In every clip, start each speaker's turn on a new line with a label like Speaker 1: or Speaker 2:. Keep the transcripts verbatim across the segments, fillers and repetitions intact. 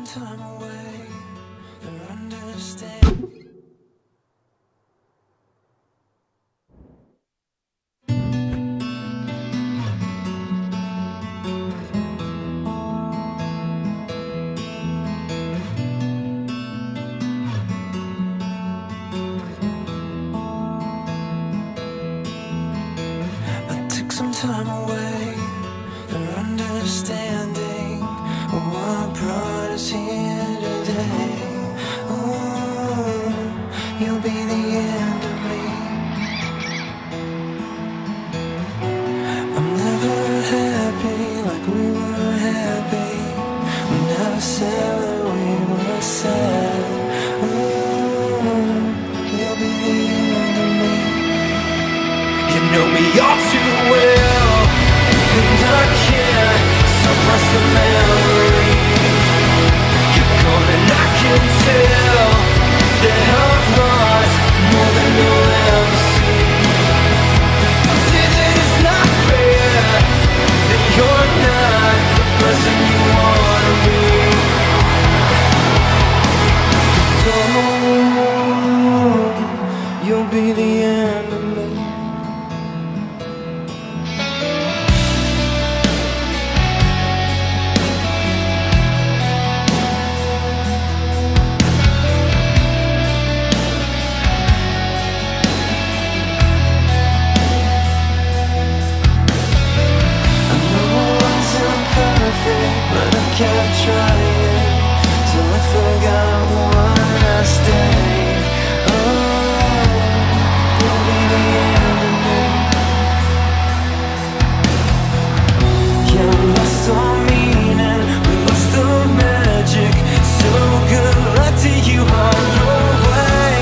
Speaker 1: time away for understanding. I took some time away for understanding what brought us here today. Oh, you'll be the end of me. I'm never happy like we were happy. We never said that we were sad. Oh, you'll be the end of me. You know me all too well, and I can't suppress the memory. You're gone and I can tell that I've lost more than you'll ever see. Don't say that it's not fair, that you're not the person you wanna be. So you'll be the end of me. But I kept trying till I forgot what I stayed. Oh, you'll be the end of me. Yeah, we lost all meaning, we lost the magic. So good luck to you on your way.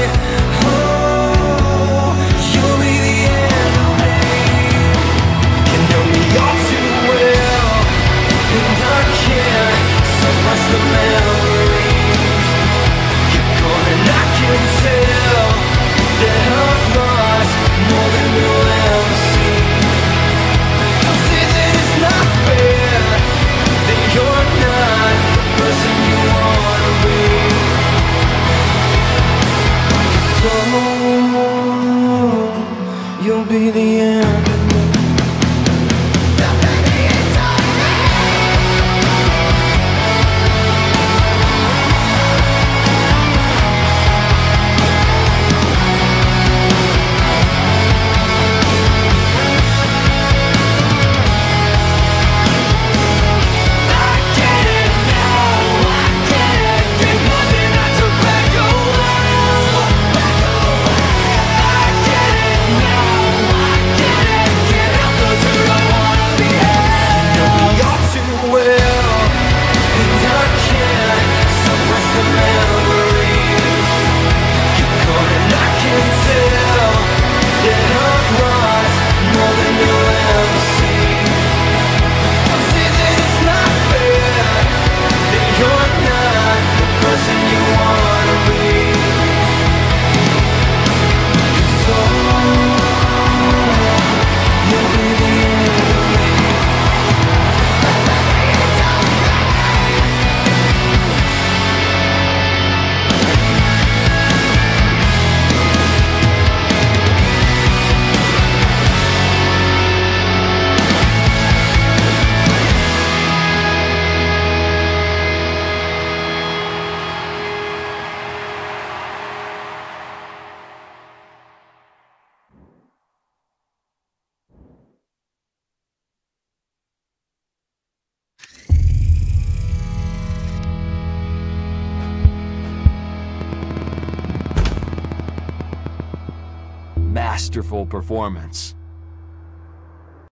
Speaker 1: Oh, you'll be the end of me. You know me all too well, and I can't suppress the memories. You're gone and I can tell that I've lost more than you'll ever see. Don't say that it's not fair, that you're not the person you wanna be. So you'll be the end of me.
Speaker 2: Masterful performance.